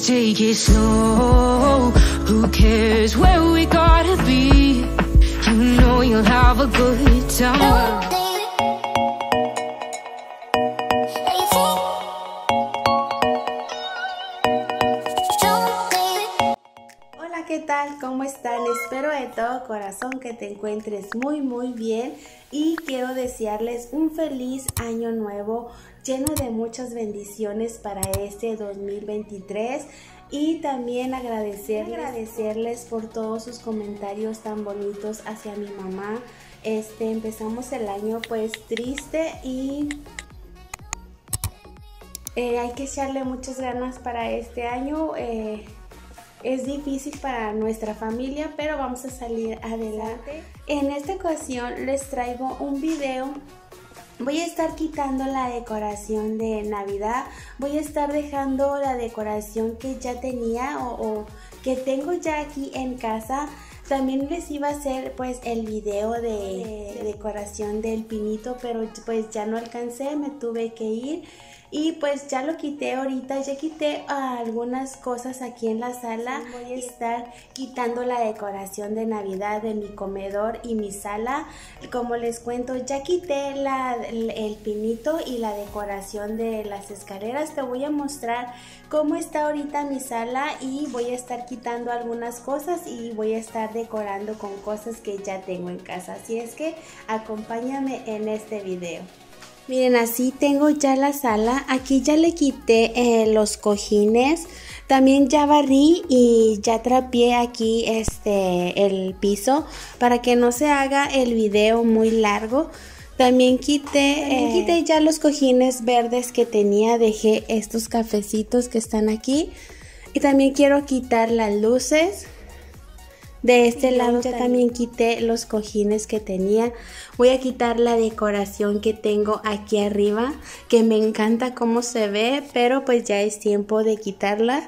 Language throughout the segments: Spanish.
take it slow. Who cares where we gotta be? You know you'll have a good time. Hola, ¿qué tal? ¿Cómo están? Espero de todo corazón que te encuentres muy bien y quiero desearles un feliz año nuevo lleno de muchas bendiciones para este 2023 y también agradecerles por todos sus comentarios tan bonitos hacia mi mamá. Empezamos el año pues triste y hay que echarle muchas ganas para este año. Es difícil para nuestra familia, pero vamos a salir adelante. En esta ocasión les traigo un video. Voy a estar quitando la decoración de Navidad. Voy a estar dejando la decoración que ya tenía o que tengo ya aquí en casa. También les iba a hacer pues el video de decoración del pinito, pero pues ya no alcancé, me tuve que ir. Y pues ya lo quité ahorita, ya quité algunas cosas aquí en la sala. Voy a estar quitando la decoración de Navidad de mi comedor y mi sala. Como les cuento, ya quité el pinito y la decoración de las escaleras. Te voy a mostrar cómo está ahorita mi sala y voy a estar quitando algunas cosas y voy a estar decorando con cosas que ya tengo en casa. Así es que acompáñame en este video. Miren, así tengo ya la sala. Aquí ya le quité los cojines. También ya barrí y ya trapié aquí el piso para que no se haga el video muy largo. También quité ya los cojines verdes que tenía. Dejé estos cafecitos que están aquí. Y también quiero quitar las luces. De este lado ya también quité los cojines que tenía. Voy a quitar la decoración que tengo aquí arriba, que me encanta cómo se ve, pero pues ya es tiempo de quitarla.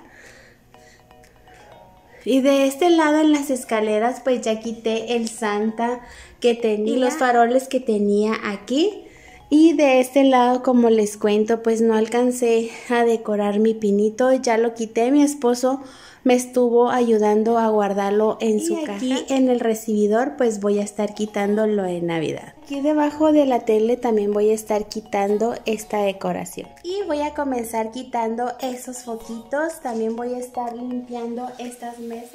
Y de este lado en las escaleras pues ya quité el Santa que tenía y los faroles que tenía aquí. Y de este lado, como les cuento, pues no alcancé a decorar mi pinito, ya lo quité. Mi esposo me estuvo ayudando a guardarlo en su caja. Aquí en el recibidor pues voy a estar quitándolo en Navidad. Aquí debajo de la tele también voy a estar quitando esta decoración. Y voy a comenzar quitando esos foquitos. También voy a estar limpiando estas mesas.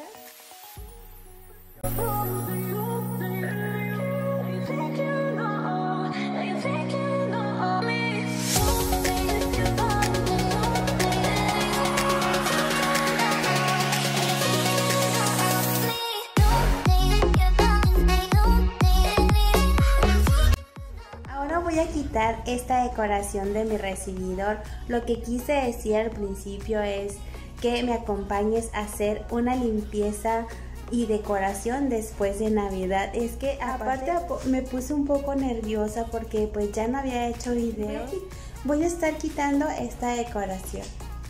Voy a quitar esta decoración de mi recibidor. Lo que quise decir al principio es que me acompañes a hacer una limpieza y decoración después de Navidad. Es que aparte me puse un poco nerviosa porque pues ya no había hecho video. Voy a estar quitando esta decoración.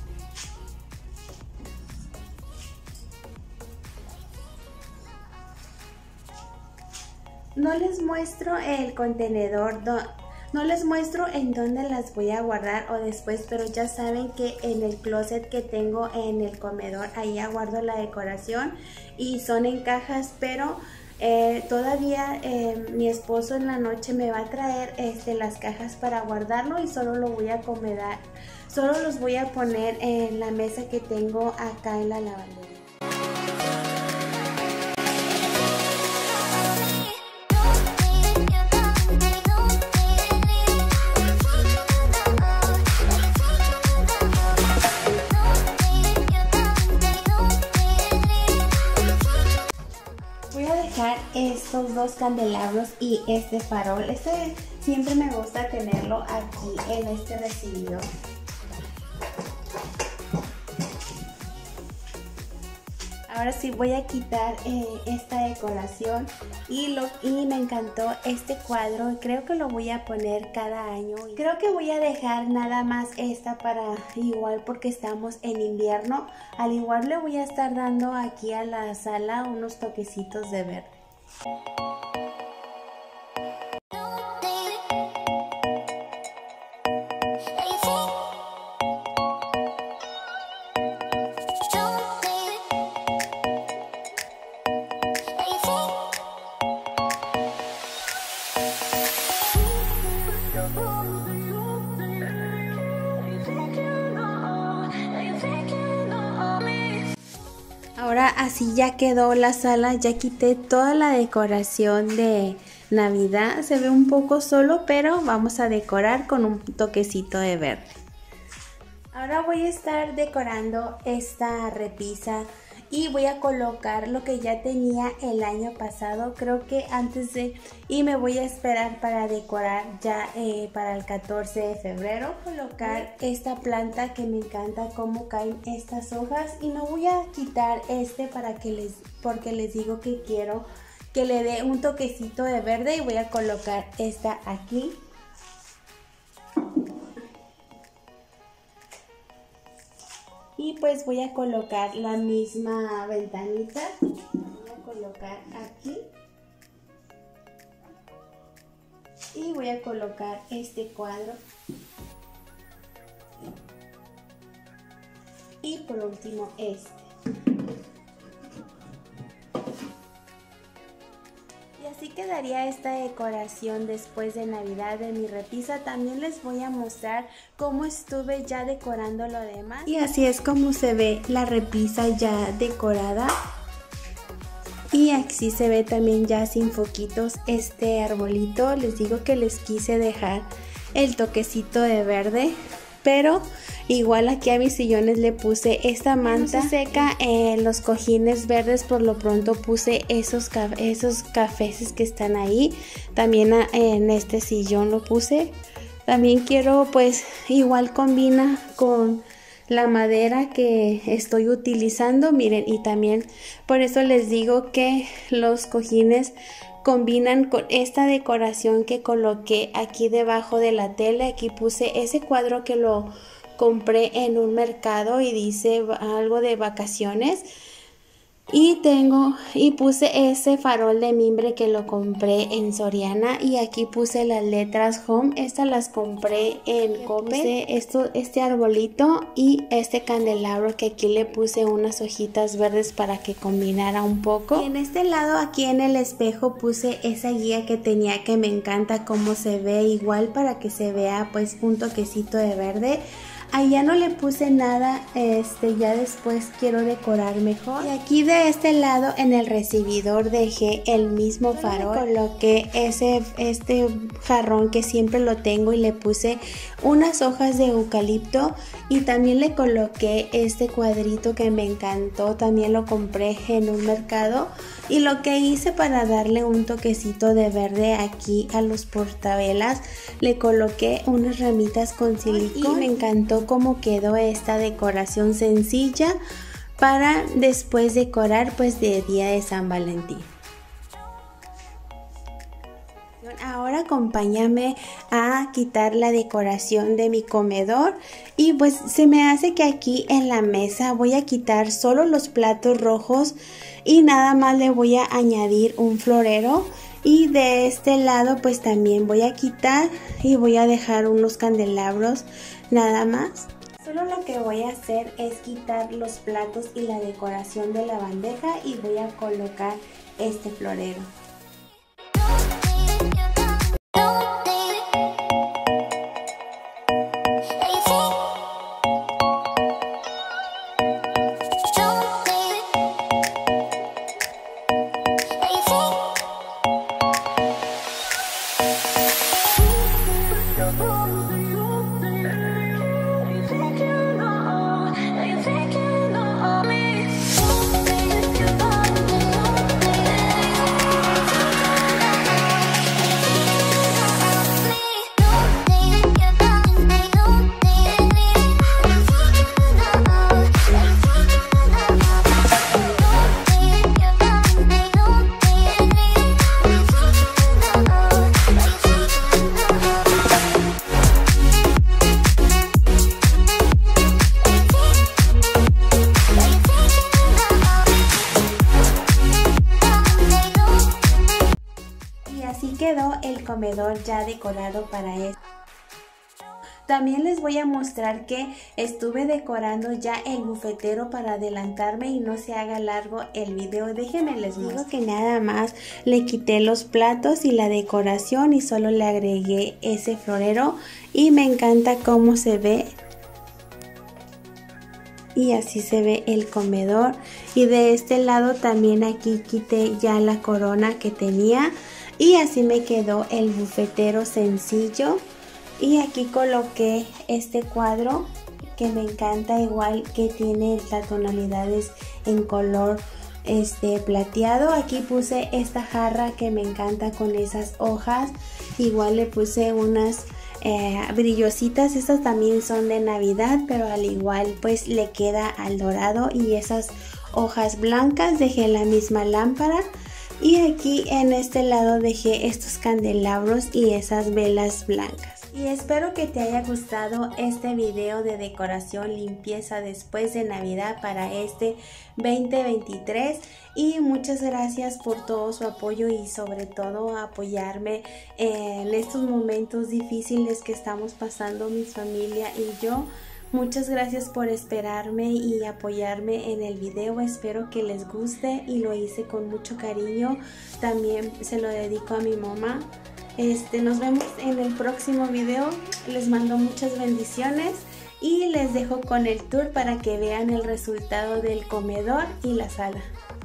No les muestro el contenedor, no les muestro en dónde las voy a guardar o después, pero ya saben que en el closet que tengo en el comedor, ahí guardo la decoración y son en cajas, pero todavía mi esposo en la noche me va a traer las cajas para guardarlo y solo lo voy a acomodar, solo los voy a poner en la mesa que tengo acá en la lavandería. Estos dos candelabros y este farol, siempre me gusta tenerlo aquí en este recibidor. Ahora sí voy a quitar esta decoración y me encantó este cuadro. Creo que lo voy a poner cada año. Creo que voy a dejar nada más esta para igual porque estamos en invierno. Al igual le voy a estar dando aquí a la sala unos toquecitos de verde. ahora así ya quedó la sala, ya quité toda la decoración de Navidad. Se ve un poco solo, pero vamos a decorar con un toquecito de verde. Ahora voy a estar decorando esta repisa y voy a colocar lo que ya tenía el año pasado, creo que y me voy a esperar para decorar ya para el 14 de febrero. Colocar esta planta que me encanta cómo caen estas hojas, y no voy a quitar porque les digo que quiero que le dé un toquecito de verde, y voy a colocar esta aquí. Y pues voy a colocar la misma ventanita, voy a colocar aquí. Y voy a colocar este cuadro. Y por último este. Y así quedaría esta decoración después de Navidad de mi repisa. También les voy a mostrar cómo estuve ya decorando lo demás. Y así es como se ve la repisa ya decorada. Y aquí se ve también ya sin foquitos este arbolito. Les digo que les quise dejar el toquecito de verde, pero igual aquí a mis sillones le puse esta manta. No se seca los cojines verdes, por lo pronto puse esos cafés que están ahí. También en este sillón lo puse. También quiero, pues igual combina con la madera que estoy utilizando, miren, y también por eso les digo que los cojines combinan con esta decoración que coloqué aquí debajo de la tela. Aquí puse ese cuadro que lo compré en un mercado y dice algo de vacaciones, y puse ese farol de mimbre que lo compré en Soriana, y aquí puse las letras Home. Estas las compré en Coppel. Este arbolito y este candelabro que aquí le puse unas hojitas verdes para que combinara un poco. Y en este lado aquí en el espejo puse esa guía que tenía, que me encanta cómo se ve, igual para que se vea pues un toquecito de verde. Ahí ya no le puse nada, ya después quiero decorar mejor. Y aquí de este lado en el recibidor dejé el mismo farol. Coloqué este jarrón que siempre lo tengo y le puse unas hojas de eucalipto, y también le coloqué este cuadrito que me encantó, también lo compré en un mercado. Y lo que hice para darle un toquecito de verde aquí a los portavelas, le coloqué unas ramitas con silicón. Y me encantó cómo quedó esta decoración sencilla para después decorar pues de día de San Valentín. Ahora acompáñame a quitar la decoración de mi comedor, y pues se me hace que aquí en la mesa voy a quitar solo los platos rojos y nada más le voy a añadir un florero. Y de este lado pues también voy a quitar y voy a dejar unos candelabros nada más. Solo lo que voy a hacer es quitar los platos y la decoración de la bandeja, y voy a colocar este florero. Quedó el comedor ya decorado para esto. También les voy a mostrar que estuve decorando ya el bufetero para adelantarme y no se haga largo el video. Déjenme les digo que nada más le quité los platos y la decoración y solo le agregué ese florero, y me encanta cómo se ve. y así se ve el comedor. Y de este lado también aquí quité ya la corona que tenía y así me quedó el bufetero sencillo. Y aquí coloqué este cuadro que me encanta, igual que tiene las tonalidades en color plateado. Aquí puse esta jarra que me encanta con esas hojas, igual le puse unas brillositas, estas también son de Navidad, pero al igual pues le queda al dorado, y esas hojas blancas dejé la misma lámpara. Y aquí en este lado dejé estos candelabros y esas velas blancas. Y espero que te haya gustado este video de decoración, limpieza después de Navidad para este 2023. Y muchas gracias por todo su apoyo y sobre todo apoyarme en estos momentos difíciles que estamos pasando mi familia y yo. Muchas gracias por esperarme y apoyarme en el video. Espero que les guste y lo hice con mucho cariño. También se lo dedico a mi mamá. Nos vemos en el próximo video. Les mando muchas bendiciones y les dejo con el tour para que vean el resultado del comedor y la sala.